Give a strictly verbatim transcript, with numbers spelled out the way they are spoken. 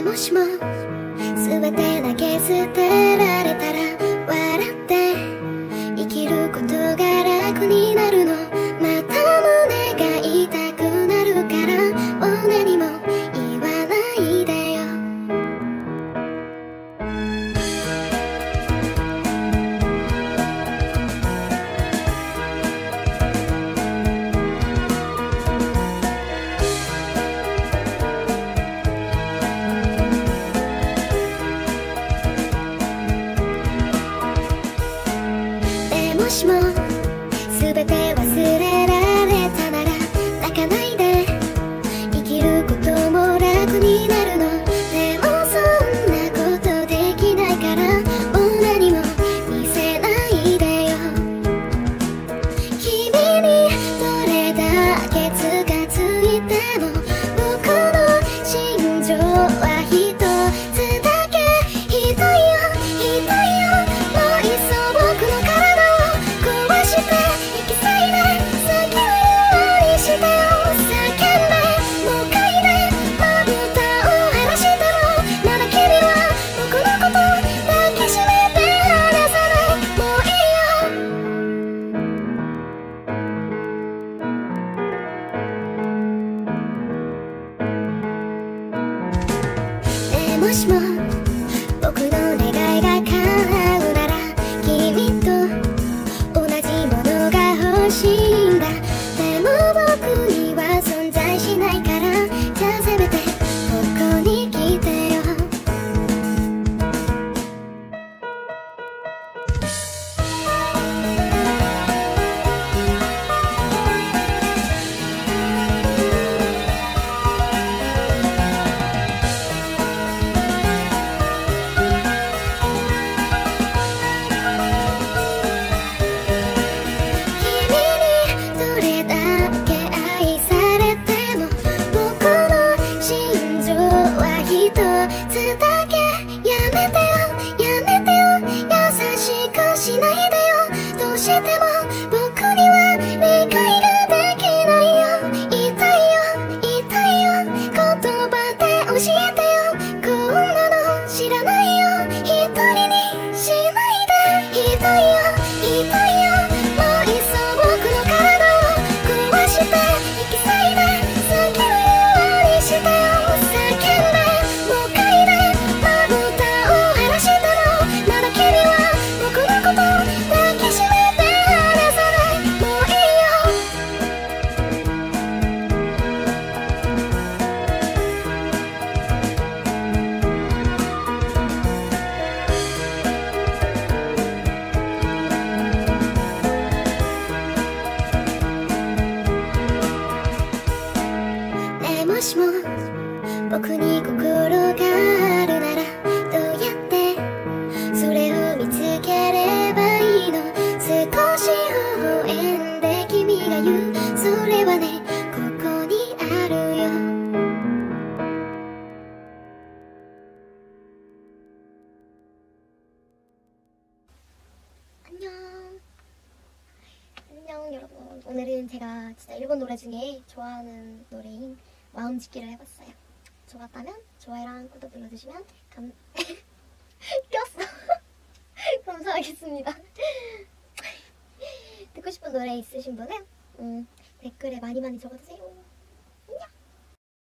もしも全て投げ捨てられたら笑って生きることが楽になるの。また胸が痛くなるからもう何も言わないでよ。もしも全て忘れられたなら泣かないで生きることも楽になるの。でもそんなことできないからもう何も見せないでよ。君にどれだけつかついても僕の心情は一つだけ。ひどいよひどいよ、もういっそ僕の体して生き裂いて叫ぶようにしてよ。叫んでもう嗅いでまぶたを晴らしてもまだ君は僕のこと抱きしめて離さない。もういいよ。でもしも僕の願いが叶うなら君と同じものが欲しいんだ。でも僕には存在しないから、じゃあせめてここに来てよ。もしも僕に心があるならどうやってそれを見つければいいの。少し微笑んで君が言うそれはねここにあるよ。안녕 안녕 여러분. 오늘은 제가 진짜 일본 노래 중에 좋아하는 노래인 마음 짓기를 해봤어요. 좋았다면 좋아요랑 구독 눌러주시면 감... 꼈어. 감사하겠습니다. 듣고 싶은 노래 있으신 분은 음, 댓글에 많이 많이 적어주세요.